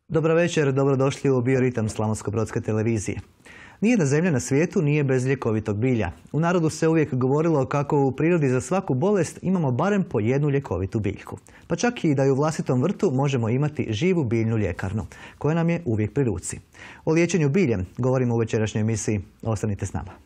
Dobro večer, dobrodošli u Bioritam Slavonsko-brodske televizije. Nijedna zemlja na svijetu nije bez ljekovitog bilja. U narodu se uvijek govorilo kako u prirodi za svaku bolest imamo barem po jednu ljekovitu biljku. Pa čak i da i u vlastitom vrtu možemo imati živu biljnu ljekarnu, koja nam je uvijek pri ruci. O liječenju biljem govorimo u večerašnjoj emisiji. Ostanite s nama.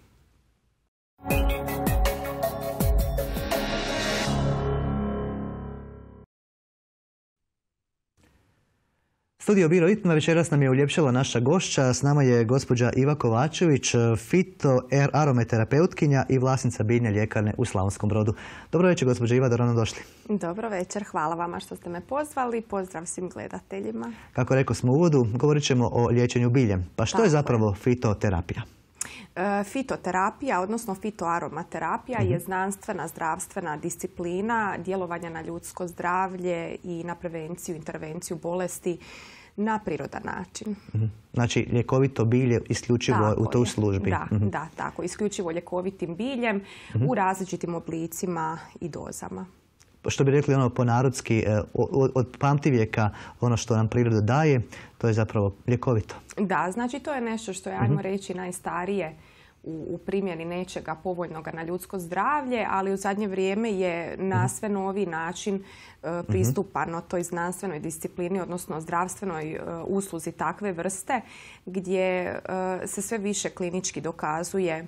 Studio Bioritam večeras nam je uljepšala naša gošća. S nama je gospođa Iva Kovačević, fitoaromaterapeutkinja i vlasnica biljne ljekarne u Slavonskom Brodu. Dobro večer, gospođa Iva, dobro nam došli. Dobro večer, hvala vama što ste me pozvali. Pozdrav svim gledateljima. Kako rekao smo u uvodu, govorit ćemo o liječenju biljem. Pa što je zapravo fitoterapija? Fitoterapija, odnosno fitoaromaterapija, je znanstvena, zdravstvena disciplina djelovanja na ljudsko zdravlje i na prevenciju, intervenciju bolesti na prirodan način. Znači, ljekovito bilje isključivo u toj službi. Da, tako. Isključivo ljekovitim biljem u različitim oblicima i dozama. Što bi rekli ponarodski, od pamtivijeka ono što nam priroda daje, to je zapravo ljekovito. Da, znači to je nešto što je, ajmo reći, najstarije u primjeni nečega povoljnoga na ljudsko zdravlje, ali u zadnje vrijeme je na sve novi način pristupano toj znanstvenoj disciplini, odnosno zdravstvenoj usluzi takve vrste, gdje se sve više klinički dokazuje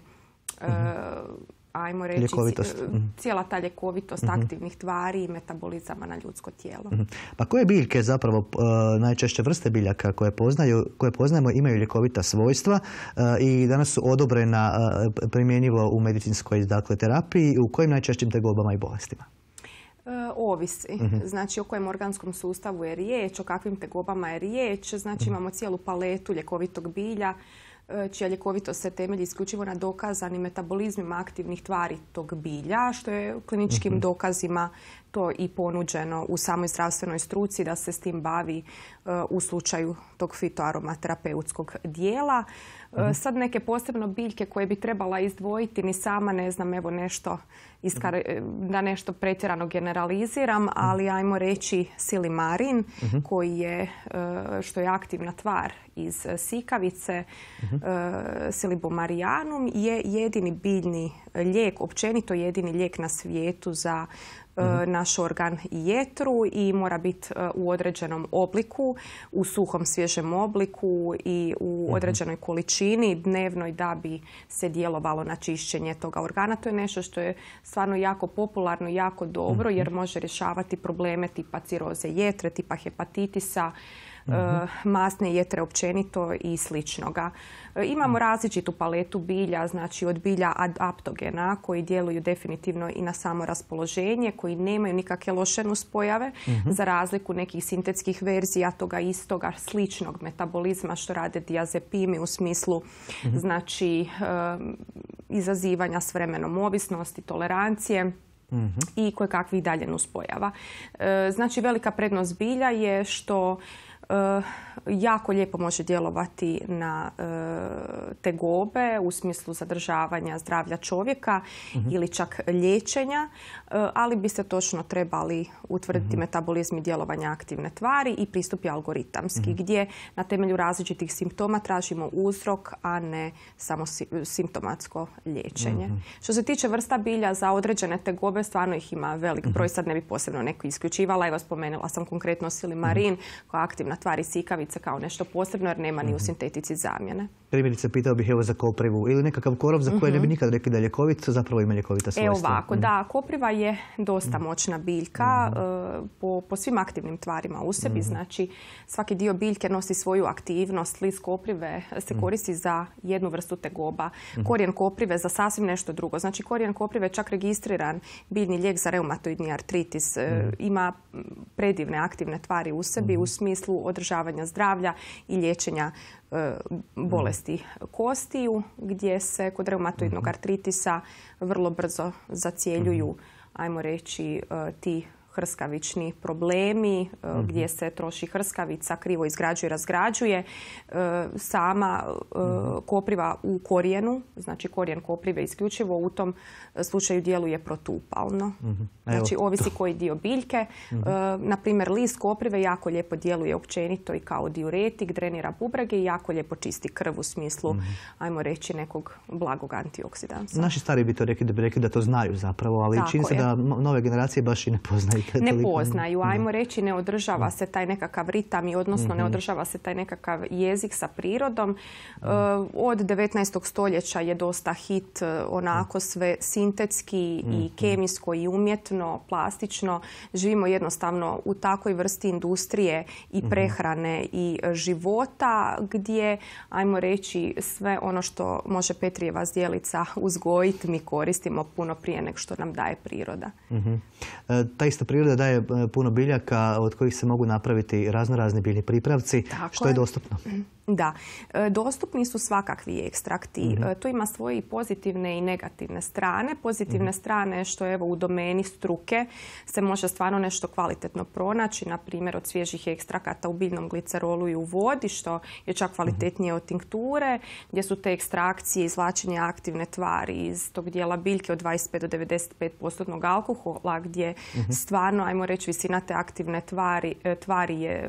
ajmo reći, cijela ta ljekovitost aktivnih tvari i metabolizama na ljudsko tijelo. Pa koje biljke zapravo, najčešće vrste biljaka koje poznajemo, imaju ljekovita svojstva i danas su odobrena primjenjivo u medicinskoj terapiji i u kojim najčešćim tegobama i bolestima? Ovisi. Znači o kojem organskom sustavu je riječ, o kakvim tegobama je riječ. Znači imamo cijelu paletu ljekovitog bilja, čija ljekovitost se temelji isključivo na dokazanim metabolizmima aktivnih tvari tog bilja, što je kliničkim dokazima to i ponuđeno u samoj zdravstvenoj struci da se s tim bavi u slučaju tog fitoaromaterapeutskog dijela. Sad neke posebno biljke koje bi trebala izdvojiti, ni sama ne znam, evo nešto, da nešto pretjerano generaliziram, ali ajmo reći silimarin, koji je, što je aktivna tvar iz sikavice, silibomarijanum, je jedini biljni lijek, općenito jedini lijek na svijetu za naš organ jetru i mora biti u određenom obliku, u suhom svježem obliku i u određenoj količini dnevnoj da bi se djelovalo na čišćenje toga organa. To je nešto što je stvarno jako popularno i jako dobro jer može rješavati probleme tipa ciroze jetre, tipa hepatitisa, masne jetre općenito i sličnoga. Imamo različitu paletu bilja, znači od bilja adaptogena koji djeluju definitivno i na samo raspoloženje, koji nemaju nikakve loše nuspojave, za razliku nekih sintetskih verzija toga istoga sličnog metabolizma što rade diazepimi u smislu znači izazivanja s vremenom ovisnosti, tolerancije i koje kakvih dalje nuspojava. Znači velika prednost bilja je što jako lijepo može djelovati na tegobe u smislu zadržavanja zdravlja čovjeka ili čak liječenja, ali bi se točno trebali utvrditi metabolizmi djelovanja aktivne tvari i pristup je algoritamski, gdje na temelju različitih simptoma tražimo uzrok, a ne samo simptomatsko liječenje. Što se tiče vrsta bilja za određene tegobe, stvarno ih ima velik broj, sad ne bi posebno neko isključivala. Evo, spomenula sam konkretno silimarin koja je aktivna tvar i sikavice kao nešto posebno jer nema ni u sintetici zamjene. Primjerice, pitao bih evo za koprivu ili nekakav korov za koje ne bi nikad rekli da je ljekovit, zapravo ima ljekovita svojstva. Ovako, da, kopriva je dosta moćna biljka po svim aktivnim tvarima u sebi. Znači, svaki dio biljke nosi svoju aktivnost. List koprive se koristi za jednu vrstu tegoba. Korijen koprive za sasvim nešto drugo. Znači, korijen koprive je čak registriran biljni lijek za reumatoidni artritis. Ima predivne aktivne tvari u sebi u smislu održavanja zdravlja i liječenja bolesti kostiju, gdje se kod reumatoidnog artritisa vrlo brzo zacjeljuju, ajmo reći, ti hrskavični problemi, gdje se troši hrskavica, krivo izgrađuje, razgrađuje. Sama kopriva u korijenu, znači korijen koprive isključivo u tom slučaju djeluje protupalno. Znači, ovisi koji dio biljke. Na primjer, list koprive jako lijepo djeluje općenito i kao diuretik, drenira bubrege i jako lijepo čisti krv u smislu, ajmo reći, nekog blagog antioksidansa. Naši stari bi to rekli da to znaju zapravo, ali čini se da nove generacije baš i ne poznaju. Ne poznaju, ajmo reći, ne održava se taj nekakav ritam i odnosno ne održava se taj nekakav jezik sa prirodom. Od 19. stoljeća je dosta hit onako sve sintetski i kemijsko i umjetno, plastično. Živimo jednostavno u takvoj vrsti industrije i prehrane i života gdje, ajmo reći, sve ono što može Petrijeva zdjelica uzgojiti mi koristimo puno prije nego što nam daje priroda. Ta ista priroda daje puno biljaka od kojih se mogu napraviti raznorazni biljni pripravci. Što je dostupno? Da, dostupni su svakakvi ekstrakti. To ima svoje pozitivne i negativne strane. Pozitivne strane što evo u domeni struke se može stvarno nešto kvalitetno pronaći, na primjer od svježih ekstrakata u biljnom glicerolu i u vodi, što je čak kvalitetnije od tinkture, gdje su te ekstrakcije, izvlačenje aktivne tvari iz tog dijela biljke od 25 do 95% alkohola, gdje stvarno, ajmo reći, visina te aktivne tvari je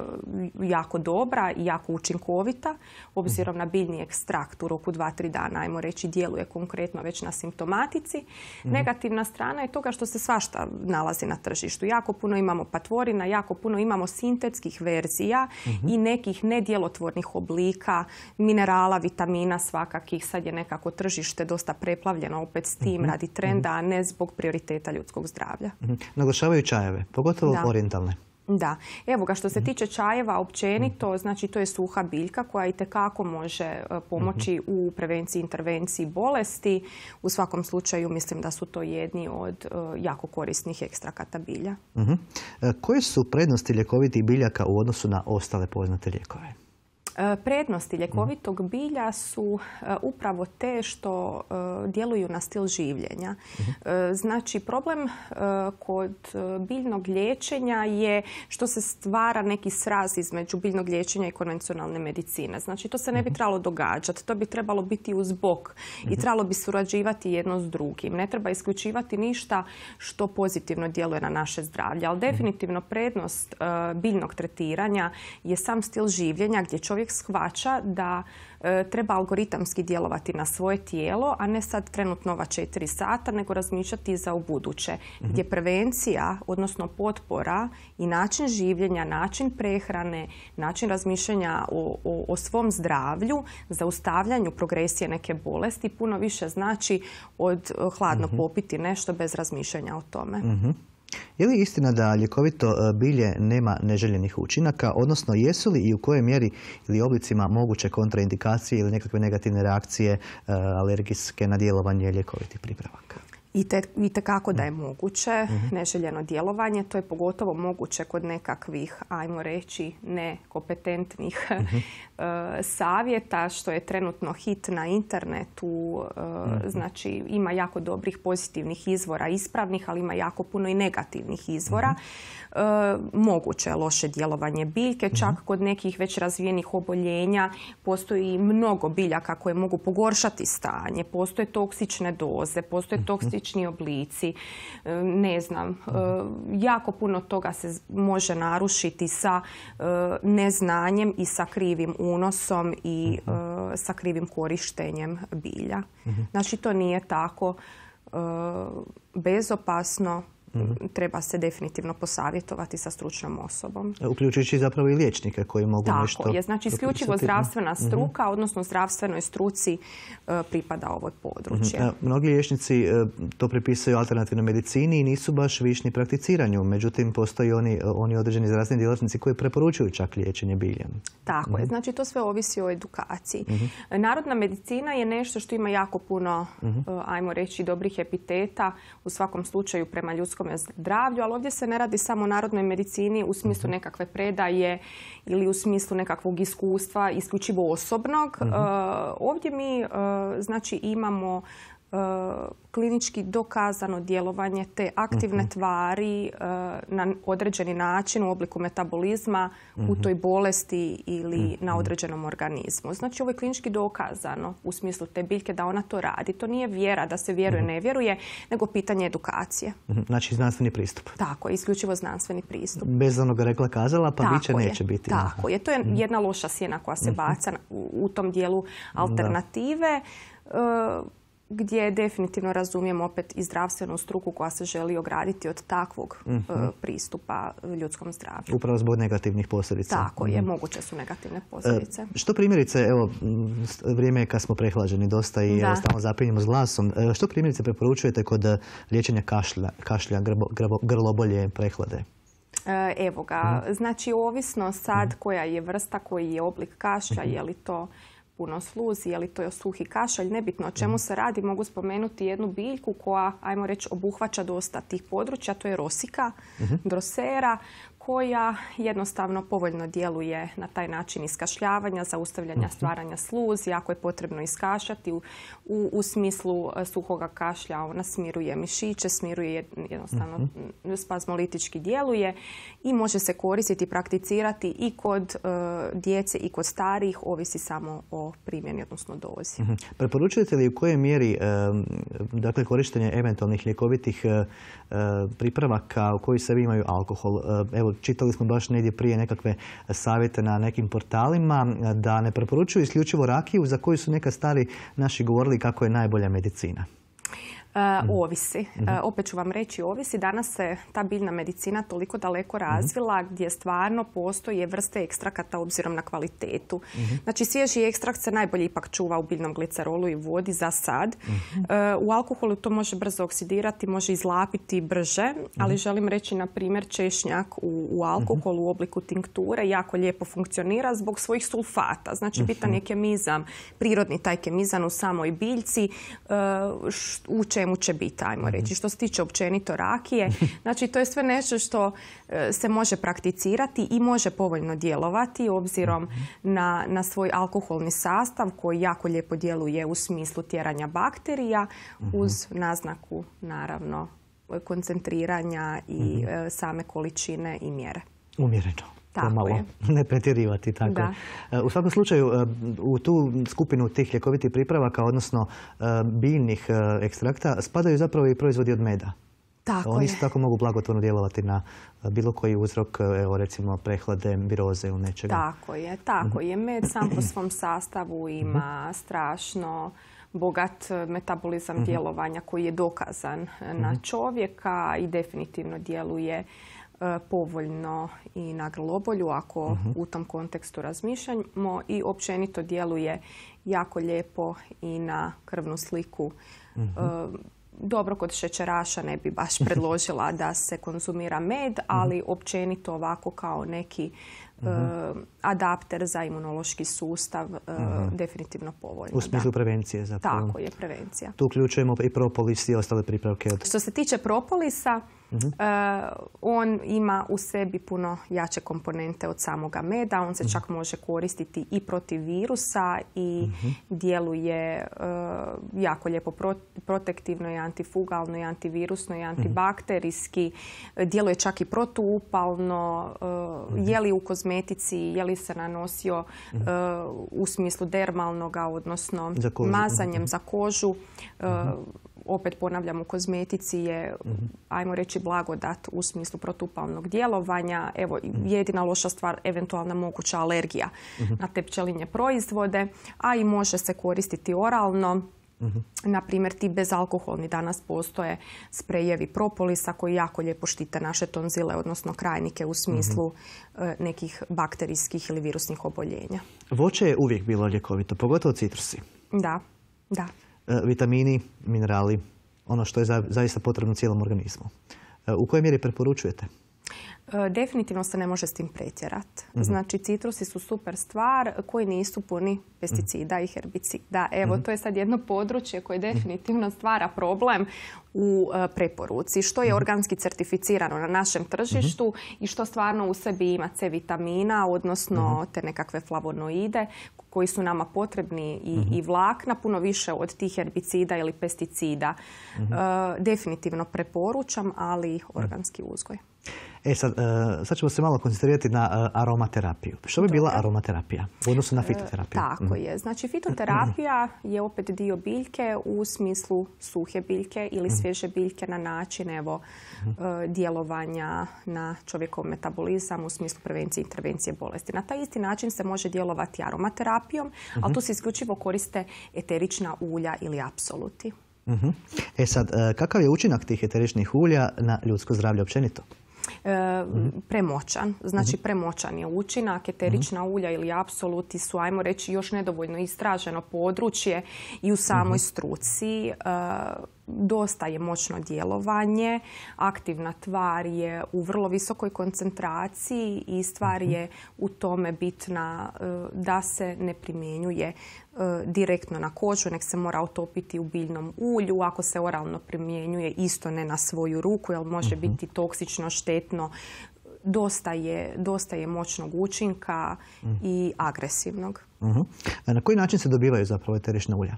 jako dobra i jako učinkovita, obzirom na biljni ekstrakt u roku 2-3 dana, ajmo reći, djeluje konkretno već na simptomatici. Negativna strana je toga što se svašta nalazi na tržištu. Jako puno imamo patvorina, jako puno imamo sintetskih verzija i nekih nedjelotvornih oblika, minerala, vitamina svakakih. Sad je nekako tržište dosta preplavljeno opet s tim radi trenda, a ne zbog prioriteta ljudskog zdravlja. Naglašavaju čajeve, pogotovo orijentalne. Da. Evo ga, što se tiče čajeva općenito, znači to je suha biljka koja itekako može pomoći u prevenciji, intervenciji bolesti. U svakom slučaju mislim da su to jedni od jako korisnih ekstrakata bilja. Koje su prednosti ljekovitih biljaka u odnosu na ostale poznate lijekove? Prednosti ljekovitog bilja su upravo te što djeluju na stil življenja. Znači, problem kod biljnog liječenja je što se stvara neki sraz između biljnog liječenja i konvencionalne medicine. Znači, to se ne bi trebalo događati. To bi trebalo biti uz bok i trebalo bi surađivati jedno s drugim. Ne treba isključivati ništa što pozitivno djeluje na naše zdravlje. Ali definitivno prednost biljnog tretiranja je sam stil življenja gdje čovjek shvaća da treba algoritamski djelovati na svoje tijelo, a ne sad trenutno ova 4 sata, nego razmišljati za ubuduće. Gdje prevencija, odnosno potpora i način življenja, način prehrane, način razmišljanja o svom zdravlju, zaustavljanju progresije neke bolesti puno više znači od hladno popiti nešto bez razmišljanja o tome. Je li istina da ljekovito bilje nema neželjenih učinaka, odnosno jesu li i u kojoj mjeri ili oblicima moguće kontraindikacije ili nekakve negativne reakcije alergijske na djelovanje ljekovitih pripravaka? Itekako da je moguće neželjeno djelovanje. To je pogotovo moguće kod nekakvih, ajmo reći, nekompetentnih savjeta, što je trenutno hit na internetu. Znači, ima jako dobrih pozitivnih izvora ispravnih, ali ima jako puno i negativnih izvora. Moguće je loše djelovanje biljke. Čak kod nekih već razvijenih oboljenja postoji mnogo biljaka koje mogu pogoršati stanje. Postoje toksične doze, postoje toksični oblici. Ne znam, jako puno toga se može narušiti sa neznanjem i sa krivim unosom i sa krivim korištenjem bilja. Znači, to nije tako bezopasno. Treba se definitivno posavjetovati sa stručnom osobom. Uključujući zapravo i liječnike koji mogu nešto... Tako je. Znači, isključivo zdravstvena struka, odnosno zdravstvenoj struci pripada ovo područje. Mnogi liječnici to pripisuju alternativnoj medicini i nisu baš višni prakticiranju. Međutim, postoji oni određeni zdravstveni djelatnici koji preporučuju čak liječenje biljem. Tako je. Znači, to sve ovisi o edukaciji. Narodna medicina je nešto što ima jako puno, ajmo reći, dobrih epiteta u svakom slučaju prema ljudskom zdravlju, ali ovdje se ne radi samo o narodnoj medicini u smislu nekakve predaje ili u smislu nekakvog iskustva isključivo osobnog. Ovdje mi znači imamo klinički dokazano djelovanje te aktivne tvari na određeni način u obliku metabolizma u toj bolesti ili na određenom organizmu. Znači ovo je klinički dokazano u smislu te biljke da ona to radi. To nije vjera da se vjeruje, ne vjeruje, nego pitanje edukacije. Znači znanstveni pristup. Tako, isključivo znanstveni pristup. Bez onoga rekla kazala, pa biće neće biti. Tako je. To je jedna loša sjena koja se baca u tom dijelu alternative. Gdje definitivno razumijem opet i zdravstvenu struku koja se želi ograditi od takvog pristupa ljudskom zdravlju. Upravo zbog negativnih posljedica. Tako je, moguće su negativne posljedice. Što primjerice, evo, vrijeme je kad smo prehlađeni dosta i stalno zapinjemo s glasom. Što primjerice preporučujete kod liječenja kašlja, grlobolje, prehlade? Evo ga, znači ovisno sad koja je vrsta, koji je oblik kašlja, je li to puno sluzi, je li to suhi kašalj, nebitno o čemu se radi, mogu spomenuti jednu biljku koja, ajmo reći, obuhvaća dosta tih područja, to je rosika, drosera, koja jednostavno povoljno djeluje na taj način iskašljavanja, zaustavljanja stvaranja sluzi. Ako je potrebno iskašljati u smislu suhoga kašlja, ona smiruje mišiće, smiruje jednostavno spazmolitički djeluje i može se koristiti i prakticirati i kod djece i kod starijih, ovisi samo o primjeni, odnosno dozi. Preporučujete li u kojoj mjeri dakle, korištenje eventualnih ljekovitih pripravaka u koji sebi imaju alkohol? Evo, čitali smo baš negdje prije nekakve savjete na nekim portalima da ne preporučuju isključivo rakiju za koju su neka stari naši govorili kako je najbolja medicina. Ovisi. Opet ću vam reći ovisi. Danas se ta biljna medicina toliko daleko razvila gdje stvarno postoje vrste ekstrakata obzirom na kvalitetu. Znači svježi ekstrakt se najbolje ipak čuva u biljnom glicerolu i vodi za sad. U alkoholu to može brzo oksidirati, može izlapiti brže, ali želim reći na primjer češnjak u alkoholu u obliku tinkture jako lijepo funkcionira zbog svojih sulfata. Znači bitan je kemizam, prirodni taj kemizam u samoj biljci u čemu će biti, ajmo reći. Što se tiče općenito rakije, znači to je sve nešto što se može prakticirati i može povoljno djelovati obzirom na svoj alkoholni sastav koji jako lijepo djeluje u smislu tjeranja bakterija uz naznaku naravno koncentriranja i same količine i mjere. Umjereno. Pomalo, ne pretjerivati. Tako. U svakom slučaju, u tu skupinu tih ljekovitih pripravaka, odnosno biljnih ekstrakta, spadaju zapravo i proizvodi od meda. Oni isto tako mogu blagotvorno djelovati na bilo koji uzrok, evo recimo prehlade, viroze ili nečega. Tako je. Med sam po svom sastavu ima strašno bogat metabolizam djelovanja koji je dokazan na čovjeka i definitivno djeluje povoljno i na grlobolju ako u tom kontekstu razmišljamo i općenito djeluje jako lijepo i na krvnu sliku. Dobro, kod šećeraša ne bi baš predložila da se konzumira med, ali općenito ovako kao neki adapter za imunološki sustav definitivno povoljno. U smislu prevencije zapravo. Tako je, prevencija. Tu uključujemo i propolis i ostale pripravke. Što se tiče propolisa, on ima u sebi puno jače komponente od samoga meda. On se čak može koristiti i protiv virusa i djeluje jako lijepo protektivno i antifugalno i antivirusno i antibakterijski. Djeluje čak i protuupalno. Je li u kozmetici, je li se nanosio u smislu dermalnoga, odnosno mazanjem za kožu. Opet ponavljam, u kozmetici je, ajmo reći, blagodat u smislu protuupalnog djelovanja. Evo, jedina loša stvar, eventualna moguća alergija na te pčelinje proizvode, a i može se koristiti oralno. Na primjer, ti bezalkoholni danas postoje sprejevi propolisa koji jako lijepo štite naše tonzile, odnosno krajnike u smislu nekih bakterijskih ili virusnih oboljenja. Voće je uvijek bilo ljekovito, pogotovo citrusi. Da. Vitamini, minerali, ono što je zaista potrebno cijelom organizmu. U kojoj mjeri preporučujete? Definitivno se ne može s tim pretjerati. Znači, citrusi su super stvar koji nisu puni pesticida i herbicida. Evo, to je sad jedno područje koje definitivno stvara problem u preporuci. Što je organski certificirano na našem tržištu i što stvarno u sebi ima C vitamina, odnosno te nekakve flavonoide koji su nama potrebni i vlakna, puno više od tih herbicida ili pesticida. Definitivno preporučam, ali organski uzgoj. Sad ćemo se malo koncentrirati na aromaterapiju. Što bi bila aromaterapija u odnosu na fitoterapiju? Tako je. Znači, fitoterapija je opet dio biljke u smislu suhe biljke ili svježe biljke na način djelovanja na čovjekov metabolizam u smislu prevencije i intervencije bolesti. Na taj isti način se može djelovati aromaterapijom, ali tu se isključivo koriste eterična ulja ili apsoluti. Kakav je učinak tih eteričnih ulja na ljudsko zdravlje općenito? Premoćan. Znači, premoćan je učinak. Eterična ulja ili apsoluti su, ajmo reći, još nedovoljno istraženo područje i u samoj struci. Dosta je moćno djelovanje. Aktivna tvar je u vrlo visokoj koncentraciji i stvar je u tome bitna da se ne primjenjuje direktno na kožu, nek se mora otopiti u biljnom ulju. Ako se oralno primjenjuje, isto ne na svoju ruku, jer može biti toksično, štetno. Dosta je moćnog učinka i agresivnog. Na koji način se dobivaju zapravo eterična ulja?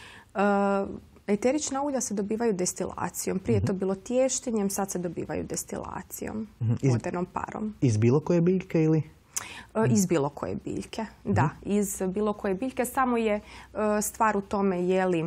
Eterična ulja se dobivaju destilacijom. Prije je to bilo tještenjem, sad se dobivaju destilacijom, vodenom parom. Iz bilo koje biljke ili? Iz bilo koje biljke, da. Iz bilo koje biljke. Samo je stvar u tome je li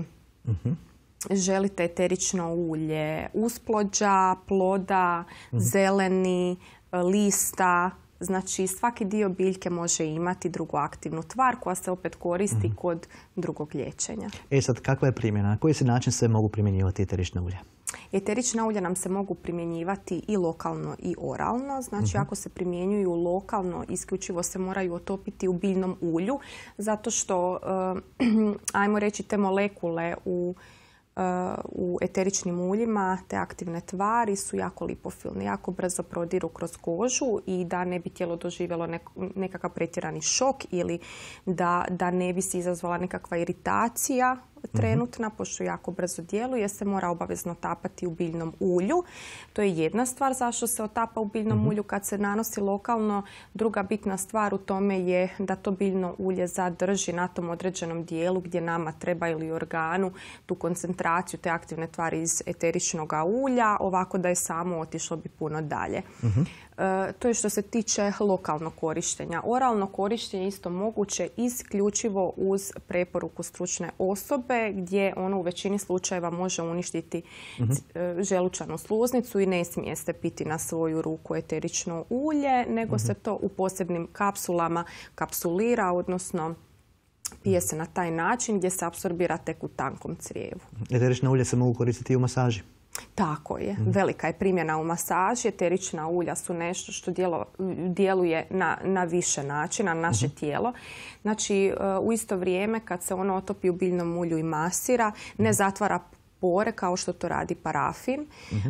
želite eterično ulje usplođa, ploda, zeleni, lista. Znači, svaki dio biljke može imati drugu aktivnu tvar koja se opet koristi kod drugog liječenja. Sad, kakva je primjena? Na koji se način se mogu primjenjivati eterična ulja? Eterična ulja nam se mogu primjenjivati i lokalno i oralno. Znači, ako se primjenjuju lokalno, isključivo se moraju otopiti u biljnom ulju, zato što, ajmo reći, te molekule u eteričnim uljima, te aktivne tvari su jako lipofilne, jako brzo prodiru kroz kožu i da ne bi tijelo doživjelo nekakav pretjerani šok ili da ne bi se izazvala nekakva iritacija trenutna, pošto jako brzo djeluje, se mora obavezno tapati u biljnom ulju. To je jedna stvar zašto se otapa u biljnom ulju kad se nanosi lokalno. Druga bitna stvar u tome je da to biljno ulje zadrži na tom određenom dijelu gdje nama treba ili organu tu koncentraciju te aktivne tvari iz eteričnog ulja, ovako da je samo otišlo bi puno dalje. To je što se tiče lokalnog korištenja. Oralno korištenje isto moguće isključivo uz preporuku stručne osobe gdje ono u većini slučajeva može uništiti želučanu sluznicu i ne smije se piti na svoju ruku eterično ulje, nego se to u posebnim kapsulama kapsulira, odnosno pije se na taj način gdje se apsorbira tek u tankom crijevu. Eterična ulja se mogu koristiti i u masaži? Tako je. Velika je primjena u masaži. Eterična ulja su nešto što djeluje na više načina na naše tijelo. Znači, u isto vrijeme kad se ono otopi u biljnom ulju i masira, ne zatvara pore kao što to radi parafin.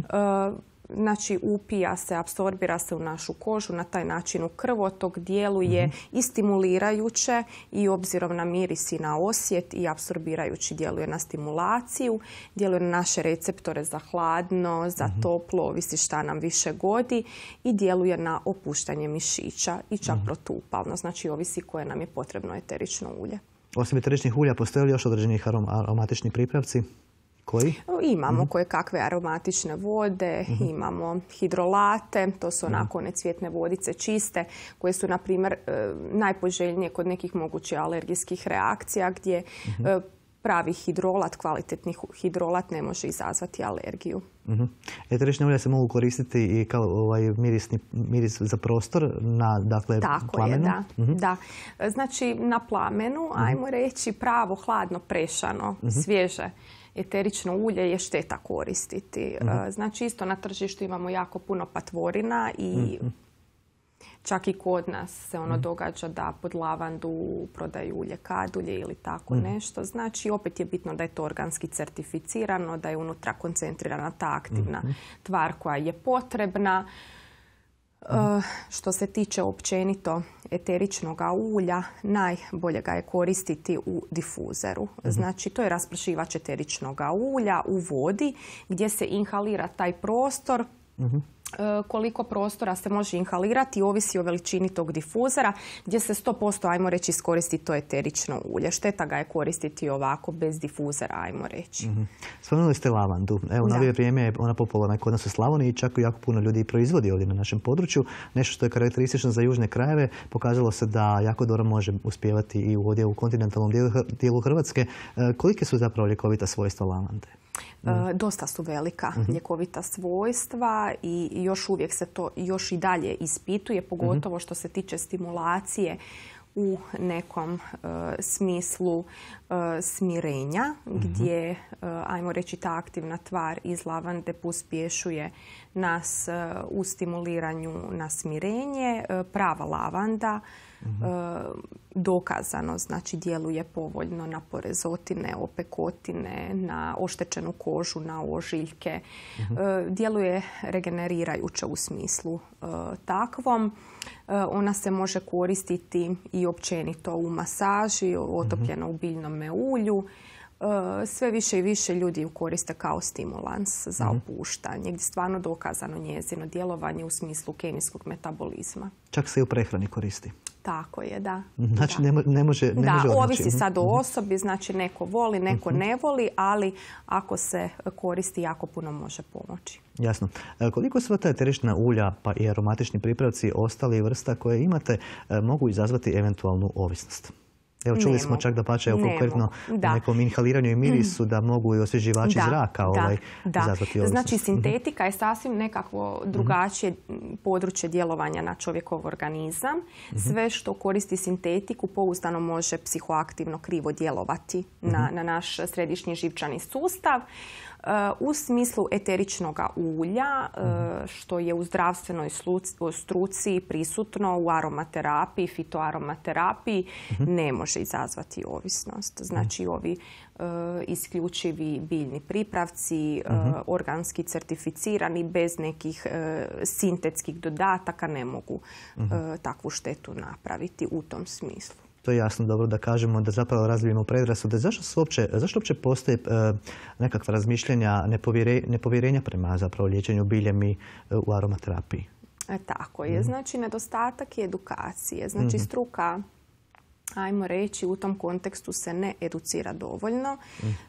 Znači, upija se, apsorbira se u našu kožu, na taj način u krvotok, djeluje i stimulirajuće i obzirom na miris i na osjet i apsorbirajući djeluje na stimulaciju, djeluje na naše receptore za hladno, za toplo, ovisi šta nam više godi i djeluje na opuštanje mišića i čak protupalno, znači ovisi koje nam je potrebno eterično ulje. Osim eteričnih ulja, postoje li još određenih aromatični pripravci? Koji? Imamo koje kakve aromatične vode, imamo hidrolate, to su onako one cvjetne vodice čiste, koje su, na primjer, najpoželjnije kod nekih mogućih alergijskih reakcija, gdje pravi hidrolat, kvalitetni hidrolat ne može izazvati alergiju. Eterične ulje se mogu koristiti i kao miris za prostor na plamenu? Tako je, da. Znači, na plamenu, ajmo reći, pravo, hladno, prešano, svježe eterično ulje je šteta koristiti. Znači, isto na tržištu imamo jako puno patvorina i čak i kod nas se ono događa da pod lavandu prodaju ulje kadulje ili tako nešto. Znači, opet je bitno da je to organski certificirano, da je unutra koncentrirana ta aktivna tvar koja je potrebna. Što se tiče općenito eteričnog ulja, najbolje ga je koristiti u difuzeru. Znači, to je raspršivač eteričnog ulja u vodi gdje se inhalira taj prostor. Koliko prostora se može inhalirati ovisi o veličini tog difuzera, gdje se 100%, ajmo reći, iskoristi to eterično ulje. Šteta ga je koristiti ovako bez difuzera, ajmo reći. Spomenuli ste lavandu. Evo, na ovo vrijeme je ona popularna kod nas u Slavoniji i čak jako puno ljudi proizvodi ovdje na našem području. Nešto što je karakteristično za južne krajeve, pokazalo se da jako dobro može uspijevati i ovdje u kontinentalnom dijelu Hrvatske. Kolike su zapravo ljekovita svojstva lavande? Dosta su velika ljekovita svojstva i još uvijek se to još i dalje ispituje, pogotovo što se tiče stimulacije u nekom smislu smirenja, gdje, ajmo reći, ta aktivna tvar iz lavande pospješuje nas u stimuliranju na smirenje. Prava lavanda dokazano, znači, djeluje povoljno na porezotine, opekotine, na oštećenu kožu, na ožiljke. Djeluje regenerirajuće u smislu takvom. Ona se može koristiti i općenito u masaži, otopljena u biljnom ulju. Sve više i više ljudi ju koriste kao stimulans za opuštanje, gdje stvarno dokazano njezino djelovanje u smislu kemijskog metabolizma. Čak se i u prehrani koristi. Tako je, da. Znači, ne može odnaći. Ovisi sad o osobi, znači neko voli, neko ne voli, ali ako se koristi, jako puno može pomoći. Jasno. Koliko sva ta eterična ulja pa i aromatični pripravci ostali vrsta koje imate mogu izazvati eventualnu ovisnost? Evo, čuli smo čak da pače konkretno u nekom inhaliranju i mirisu da mogu i osvježivači zraka izazvati ovisnost. Znači, sintetika je sasvim nekakvo drugačije područje djelovanja na čovjekov organizam. Sve što koristi sintetiku pouzdano može psihoaktivno krivo djelovati na naš središnji živčani sustav. U smislu eteričnog ulja, što je u zdravstvenoj struci prisutno u aromaterapiji, fitoaromaterapiji, ne može izazvati ovisnost. Znači, ovi isključivi biljni pripravci, organski certificirani, bez nekih sintetskih dodataka ne mogu takvu štetu napraviti u tom smislu. To je jasno, dobro da kažemo, da zapravo razvijemo predrasude. Zašto uopće postoje nekakva razmišljanja nepovjerenja prema zapravo liječenju biljem i u aromaterapiji? Tako je. Znači, nedostatak je edukacije. Znači, struka, ajmo reći, u tom kontekstu se ne educira dovoljno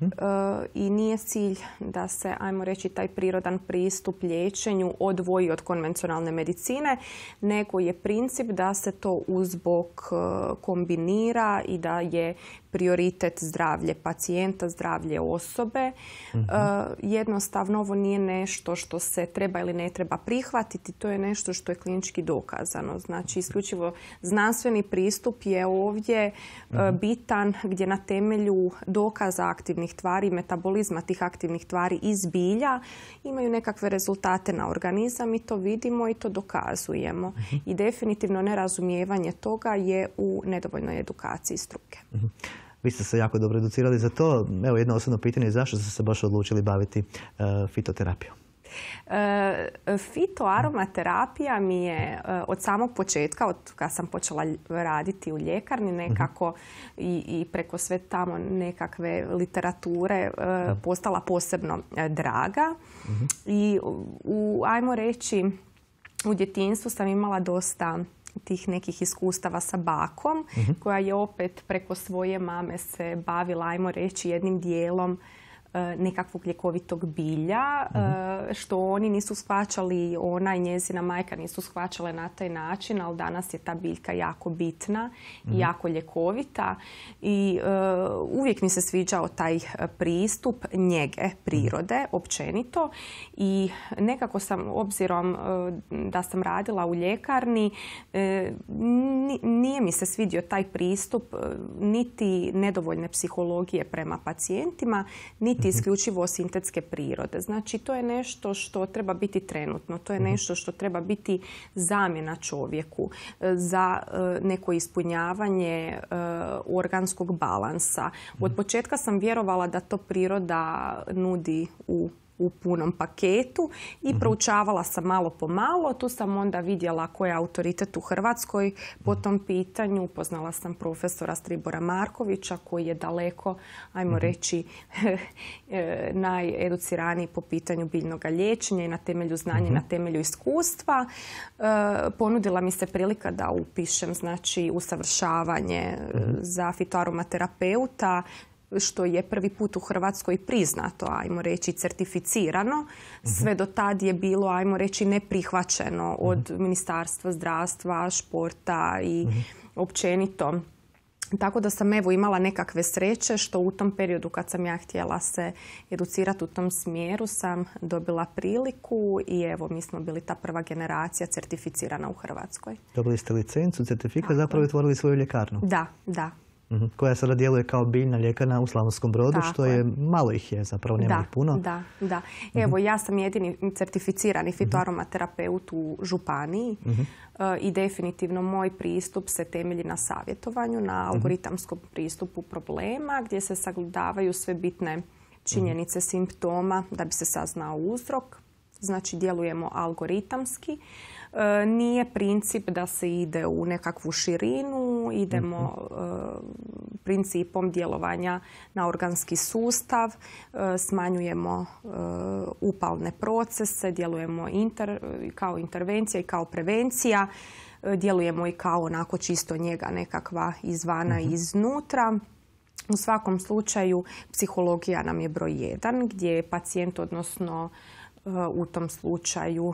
i nije cilj da se, ajmo reći, taj prirodan pristup liječenju odvoji od konvencionalne medicine, nego je princip da se to uz bok kombinira i da je prioritet zdravlje pacijenta, zdravlje osobe. Jednostavno, ovo nije nešto što se treba ili ne treba prihvatiti, to je nešto što je klinički dokazano. Znači, isključivo znanstveni pristup je ovdje bitan, gdje na temelju dokaza aktivnih tvari, metabolizma tih aktivnih tvari iz bilja imaju nekakve rezultate na organizam i to vidimo i to dokazujemo. I definitivno nerazumijevanje toga je u nedovoljnoj edukaciji struke. Vi ste se jako dobro educirali za to. Evo, jedno osobno pitanje, zašto ste se baš odlučili baviti fitoterapijom? Fitoaromaterapija mi je od samog početka, od kada sam počela raditi u ljekarni, nekako i preko sve tamo nekakve literature postala posebno draga. I ajmo reći, u djetinjstvu sam imala dosta tih nekih iskustava sa bakom, koja je opet preko svoje mame se bavila, ajmo reći, jednim dijelom nekakvog ljekovitog bilja, što oni nisu shvaćali, ona i njezina majka nisu shvaćale na taj način, ali danas je ta biljka jako bitna i jako ljekovita. I uvijek mi se sviđao taj pristup njege prirode, općenito. I nekako sam, obzirom da sam radila u ljekarni, nije mi se svidio taj pristup niti nedovoljne psihologije prema pacijentima, niti isključivo sintetske prirode. Znači, to je nešto što treba biti trenutno. To je nešto što treba biti zamjena čovjeku za neko ispunjavanje organskog balansa. Od početka sam vjerovala da to priroda nudi u u punom paketu i proučavala sam malo po malo. Tu sam onda vidjela ko je autoritet u Hrvatskoj po tom pitanju. Upoznala sam profesora Stribora Markovića koji je daleko, ajmo reći, najeduciraniji po pitanju biljnog liječenja i na temelju znanja, na temelju iskustva. Ponudila mi se prilika da upišem, znači, usavršavanje za fitoaromaterapeuta, što je prvi put u Hrvatskoj priznato, ajmo reći, certificirano. Sve do tad je bilo, ajmo reći, neprihvaćeno od Ministarstva zdravstva, športa i općenito. Tako da sam evo imala nekakve sreće što u tom periodu kad sam ja htjela se educirati u tom smjeru sam dobila priliku i evo mi smo bili ta prva generacija certificirana u Hrvatskoj. Dobili ste licencu, certifikat, zapravo otvorili svoju ljekarnu. Da. Koja sada djeluje kao biljna ljekarna u Slavonskom Brodu, što je malo ih je, zapravo nema ih puno. Da. Evo, ja sam jedini certificirani fitoaromaterapeut u županiji i definitivno moj pristup se temelji na savjetovanju, na algoritamskom pristupu problema gdje se sagledavaju sve bitne činjenice simptoma da bi se saznao uzrok. Znači, djelujemo algoritamski. Nije princip da se ide u nekakvu širinu, idemo principom djelovanja na organski sustav, smanjujemo upalne procese, djelujemo kao intervencija i kao prevencija, djelujemo i kao onako čisto njega nekakva izvana i iznutra. U svakom slučaju psihologija nam je broj 1 gdje je pacijent, odnosno u tom slučaju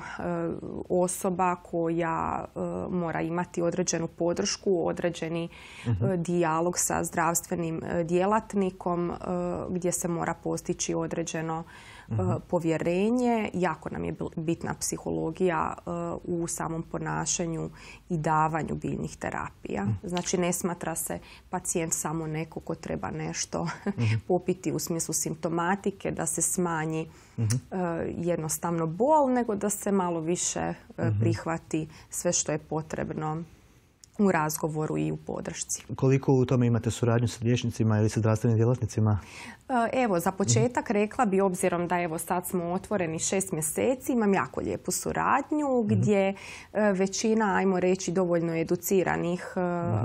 osoba koja mora imati određenu podršku, određeni dijalog sa zdravstvenim djelatnikom gdje se mora postići određeno povjerenje. Jako nam je bitna psihologija u samom ponašanju i davanju biljnih terapija. Znači, ne smatra se pacijent samo neko ko treba nešto popiti u smislu simptomatike, da se smanji jednostavno bol, nego da se malo više prihvati sve što je potrebno u razgovoru i u podršci. Koliko u tome imate suradnju sa liječnicima ili sa zdravstvenim djelatnicima? Evo, za početak rekla bi, obzirom da evo sad smo otvoreni 6 mjeseci, imam jako lijepu suradnju gdje većina, ajmo reći, dovoljno educiranih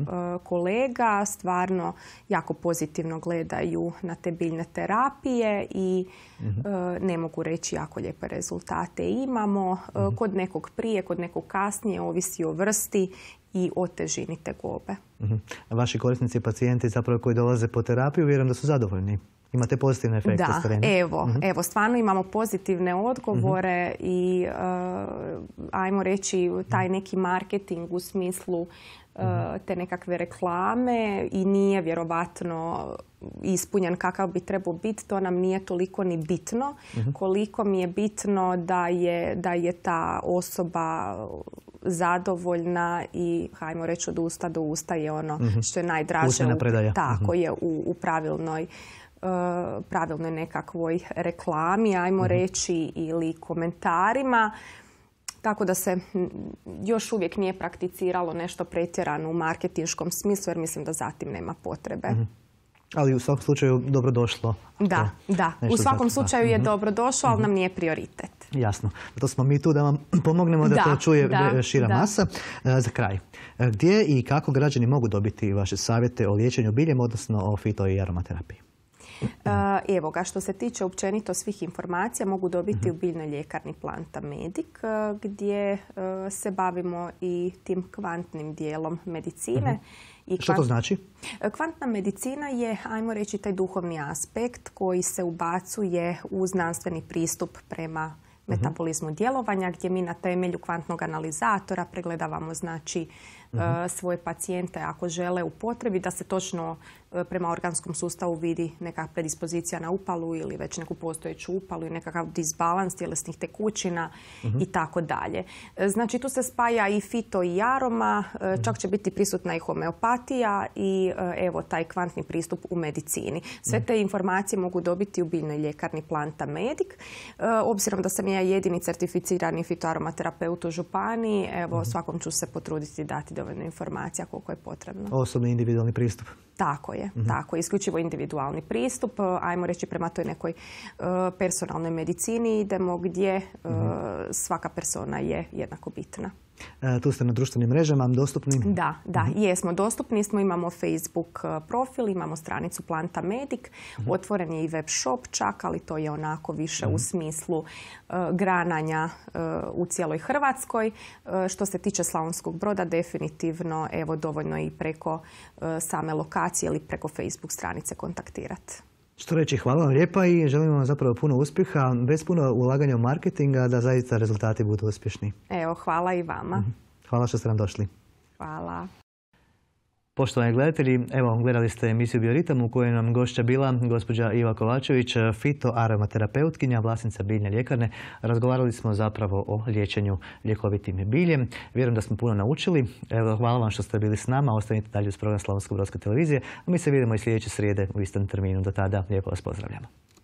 kolega stvarno jako pozitivno gledaju na te biljne terapije i ne mogu reći, jako lijepe rezultate imamo. Kod nekog prije, kod nekog kasnije, ovisi o vrsti i o težini tegobe. Vaši korisnici, pacijenti zapravo koji dolaze po terapiju, vjerujem da su zadovoljni. Imate pozitivne efekte s terena? Evo, stvarno imamo pozitivne odgovore i ajmo reći taj neki marketing u smislu te nekakve reklame i nije vjerovatno ispunjen kakav bi trebao biti. To nam nije toliko ni bitno koliko mi je bitno da je ta osoba zadovoljna i, hajmo reći, od usta do usta je ono što je najdraže. Tako je u pravilnoj nekakvoj reklami, ajmo reći, ili komentarima. Tako da se još uvijek nije prakticiralo nešto pretjerano u marketinškom smislu, jer mislim da zatim nema potrebe. Ali u svakom slučaju dobrodošlo. Da. U svakom slučaju je dobrodošlo, ali nam nije prioritet. Jasno. To smo mi tu da vam pomognemo da to čuje šira masa. Za kraj, gdje i kako građani mogu dobiti vaše savjete o liječenju biljem, odnosno o fito i aromaterapiji? Evo ga, što se tiče općenito svih informacija mogu dobiti u biljnoj ljekarni Planta Medic, gdje se bavimo i tim kvantnim dijelom medicine. Što to znači? Kvantna medicina je, ajmo reći, taj duhovni aspekt koji se ubacuje u znanstveni pristup prema metabolizmu djelovanja, gdje mi na temelju kvantnog analizatora pregledavamo, znači, svoje pacijente ako žele u potrebi da se točno prema organskom sustavu vidi neka predispozicija na upalu ili već neku postojeću upalu i nekakav disbalans tjelesnih tekućina i tako dalje. Znači, tu se spaja i fito i aroma, čak će biti prisutna i homeopatija i evo taj kvantni pristup u medicini. Sve te informacije mogu dobiti u biljnoj ljekarni Planta Medic. Obzirom da sam ja jedini certificirani fitoaromaterapeut u županiji, evo svakom ću se potruditi dati dovoljno informacija koliko je potrebno. Osobni individualni pristup. Tako je, tako je. Isključivo individualni pristup. Ajmo reći prema toj nekoj personalnoj medicini idemo gdje svaka persona je jednako bitna. Tu ste na društvenim mrežama dostupni? Da, jesmo dostupni. Imamo Facebook profil, imamo stranicu Planta Medic, otvoren je i web shop čak, ali to je onako više u smislu grananja u cijeloj Hrvatskoj. Što se tiče Slavonskog Broda, definitivno evo dovoljno i preko same lokacije ili preko Facebook stranice kontaktirati. Što reći, hvala vam lijepa i želimo vam zapravo puno uspjeha, bez puno ulaganja u marketinga, da zaista rezultati budu uspješni. Evo, hvala i vama. Hvala što ste nam došli. Hvala. Poštovani gledatelji, evo gledali ste emisiju Bioritam u kojoj nam gošća bila gospođa Iva Kovačević, fitoaromaterapeutkinja, vlasnica biljne ljekarne. Razgovarali smo zapravo o liječenju ljekovitim biljem. Vjerujem da smo puno naučili. Evo, hvala vam što ste bili s nama. Ostanite dalje uz program Slavonsko-brodske televizije. A mi se vidimo i sljedeće srijede u istom terminu. Do tada, lijepo vas pozdravljamo.